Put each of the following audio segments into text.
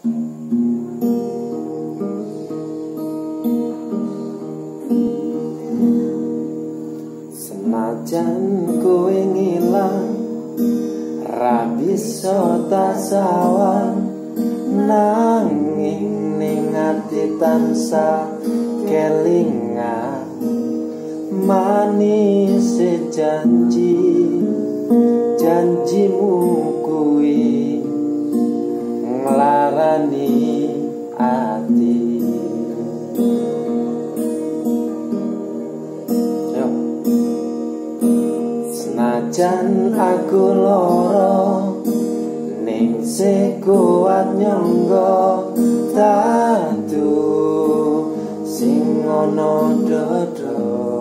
Senajan kowe ngilang ra bisa tasawang, nanging ning ati tansah kelingan manis janjimu kuwi nglarani ati. Senajan aku loro ning sekuat nyangga tatu sing ana dodo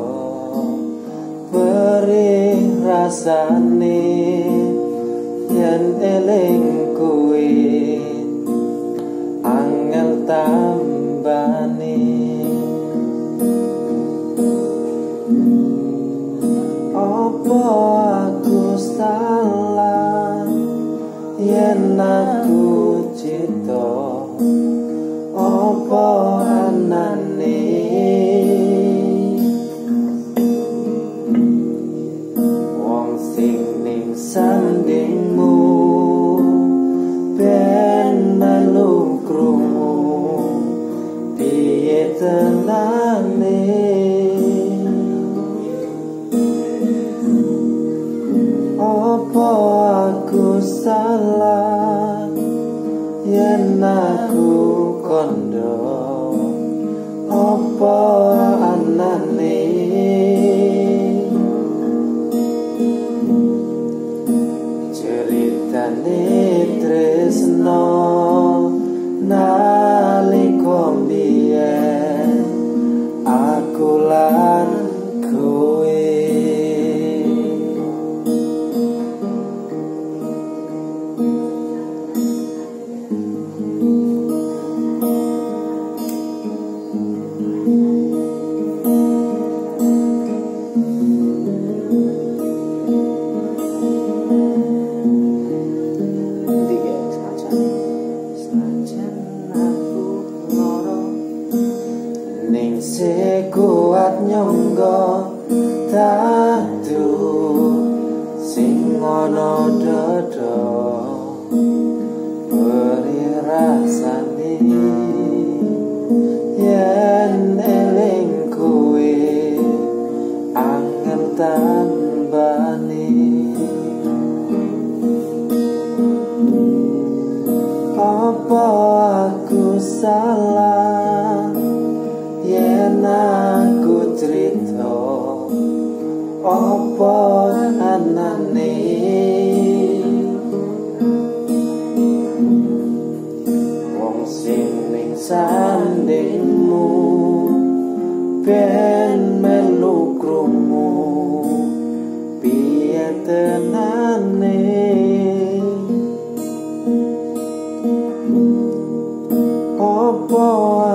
perih rasane yen eling kuwi angel tambane. Apa aku salah yen aku cita, apa anane wong sing ning sandingmu ben melu krungu piye tenane. Apa aku salah yen aku kondo, apa anane ceritane tresno nalika mbiyen aku lan kowe. Ning sekuat nyangga tatu sing ana dodo perih rasane yen eling kowe angel tambane. Apa aku salah yen aku cerita, apa anane wong sing ning sandingmu ben melu krungu piye tenane. Apa